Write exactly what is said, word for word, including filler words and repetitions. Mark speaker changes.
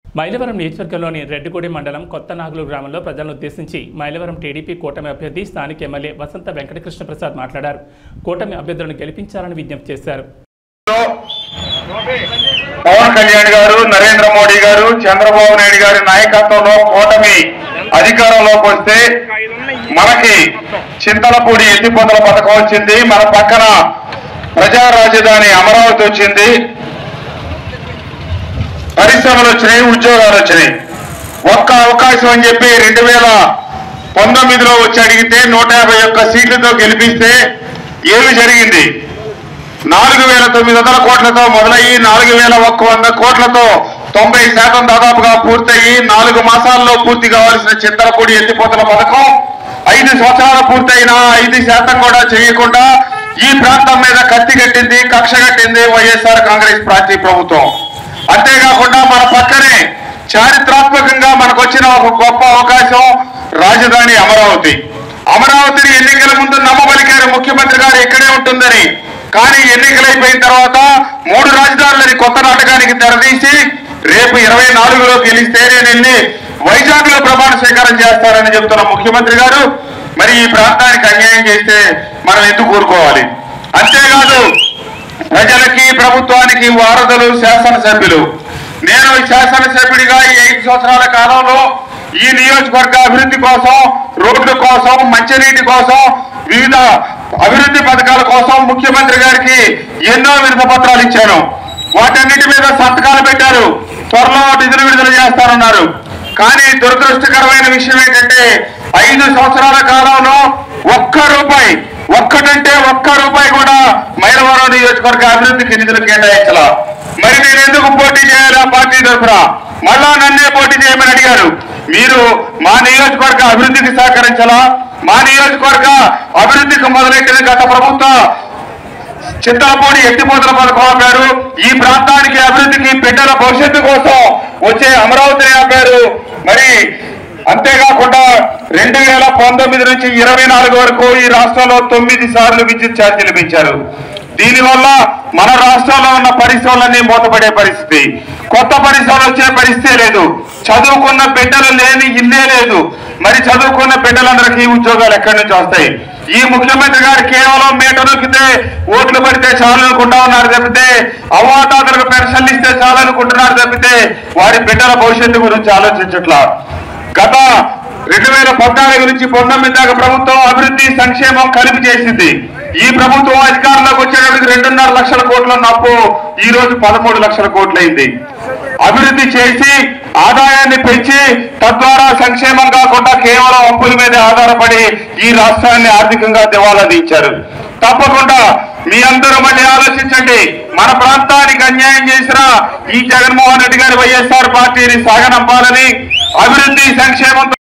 Speaker 1: మైలవరం నియోజకవర్గంలోని రెడ్డిగూడె మండలం కొత్త నాగులు గ్రామంలో ప్రజలను ఉద్దేశించి మైలవరం టీడీపీ కూటమి అభ్యర్థి స్థానిక ఎమ్మెల్యే వసంత వెంకటకృష్ణ ప్రసాద్ మాట్లాడారు. కూటమి అభ్యర్థులను గెలిపించాలని విజ్ఞప్తి చేశారు.
Speaker 2: పవన్ కళ్యాణ్ గారు, నరేంద్ర మోడీ గారు, చంద్రబాబు నాయుడు గారి నాయకత్వంలో కూటమి అధికారంలోకి వస్తే మనకి చింతలపూడి ఎత్తిపోతల పథకం వచ్చింది, మన పక్కన ప్రజా రాజధాని అమరావతి వచ్చింది, పరిశ్రమలు వచ్చినాయి, ఉద్యోగాలు వచ్చినాయి. ఒక్క అవకాశం అని చెప్పి రెండు వేల పంతొమ్మిదిలో వచ్చి అడిగితే నూట యాభై ఒక్క సీట్లతో గెలిపిస్తే ఏమి జరిగింది? నాలుగు వేల తొమ్మిది వందల కోట్లతో మొదలయ్యి నాలుగు వేల ఒక్క వంద కోట్లతో తొంభై శాతం దాదాపుగా పూర్తయి నాలుగు మాసాల్లో పూర్తి కావాల్సిన చింతలపూడి ఎత్తిపోతల పథకం ఐదు సంవత్సరాలు పూర్తయినా ఐదు శాతం కూడా చేయకుండా ఈ ప్రాంతం మీద కత్తి కట్టింది, కక్ష కట్టింది వైఎస్ఆర్ కాంగ్రెస్ పార్టీ ప్రభుత్వం. అంతేకాకుండా మన పక్కనే చారిత్రాత్మకంగా మనకు వచ్చిన ఒక గొప్ప అవకాశం రాజధాని అమరావతి. అమరావతిని ఎన్నికల ముందు నమ్మబలికారు ముఖ్యమంత్రి గారు ఇక్కడే ఉంటుందని. కానీ ఎన్నికలైపోయిన తర్వాత మూడు రాజధానులని కొత్త నాటకానికి తెరదీసి రేపు ఇరవై నాలుగులో గెలిస్తే నేను వెళ్ళి వైజాగ్ లో ప్రమాణ స్వీకారం చేస్తారని చెప్తున్న ముఖ్యమంత్రి గారు మరి ఈ ప్రాంతానికి అన్యాయం చేస్తే మనం ఎందుకు ఊరుకోవాలి? అంతేకాదు ప్రజలకి ప్రభుత్వానికి వారధులు శాసనసభ్యులు. నేను శాసనసభ్యుడిగా ఈ ఐదు సంవత్సరాల కాలంలో ఈ నియోజకవర్గ అభివృద్ధి కోసం, రోడ్ల కోసం, మంచినీటి కోసం, వివిధ అభివృద్ధి పథకాల కోసం ముఖ్యమంత్రి గారికి ఎన్నో వినతి పత్రాలు ఇచ్చాను. వాటన్నిటి మీద సంతకాలు పెట్టారు. త్వరలో నిధులు విడుదల చేస్తారన్నారు. కానీ దురదృష్టకరమైన విషయం ఏంటంటే ఐదు సంవత్సరాల కాలంలో ఒక్క రూపాయి, ఒక్కటంటే ఒక్క రూపాయి కూడా మైలవరం నియోజకవర్గ అభివృద్ధికి నిధులు కేటాయించాల. మరి నేను ఎందుకు పోటీ చేయాలా పార్టీ తరఫున? మళ్ళా నన్నే పోటీ చేయమని అడిగారు. మీరు మా నియోజకవర్గ అభివృద్ధికి సహకరించాలా? మా నియోజకవర్గ అభివృద్ధికి మొదలెట్టిన గత ప్రభుత్వం చింతలపూడి ఎత్తిపోతల పథకం ఆపారు. ఈ ప్రాంతానికి అభివృద్ధికి బిడ్డల భవిష్యత్తు కోసం వచ్చే అమరావతిని ఆపారు. మరి అంతేకాకుండా రెండు వేల పంతొమ్మిది నుంచి ఇరవై నాలుగు వరకు ఈ రాష్ట్రంలో తొమ్మిది సార్లు విద్యుత్ ఛార్జీలు పెంచారు. దీనివల్ల మన రాష్ట్రంలో ఉన్న పరిశ్రమలన్నీ మూతపడే పరిస్థితి, కొత్త పరిశ్రమలు వచ్చే పరిస్థితే లేదు. చదువుకున్న బిడ్డలు లేని ఇల్లే లేదు. మరి చదువుకున్న బిడ్డలందరికీ ఉద్యోగాలు ఎక్కడి నుంచి వస్తాయి? ఈ ముఖ్యమంత్రి గారు కేవలం మేట నొక్కితే ఓట్లు పడితే చాలు అనుకుంటా ఉన్నారు తప్పితే, అవ్వాతాతలకు పెన్షన్లు ఇస్తే చాలు అనుకుంటున్నారు తప్పితే వారి బిడ్డల భవిష్యత్తు గురించి ఆలోచించట్లా. గత రెండు వేల పద్నాలుగు నుంచి పంతొమ్మిది దాకా ప్రభుత్వం అభివృద్ధి సంక్షేమం కలిపి చేసింది. ఈ ప్రభుత్వం అధికారంలోకి వచ్చేటప్పటికి రెండున్నర లక్షల కోట్ల అప్పు ఈ రోజు పదమూడు లక్షల కోట్లయింది. అభివృద్ధి చేసి ఆదాయాన్ని పెంచి తద్వారా సంక్షేమం కాకుండా కేవలం అప్పుల మీద ఆధారపడి ఈ రాష్ట్రాన్ని ఆర్థికంగా దివాలా తీర్చారు. తప్పకుండా మీ అందరూ మళ్ళీ ఆలోచించండి. మన ప్రాంతానికి అన్యాయం చేసిన ఈ జగన్మోహన్ రెడ్డి గారి వైఎస్ఆర్ పార్టీని సాగనంపాలని, అభివృద్ధి సంక్షేమంతో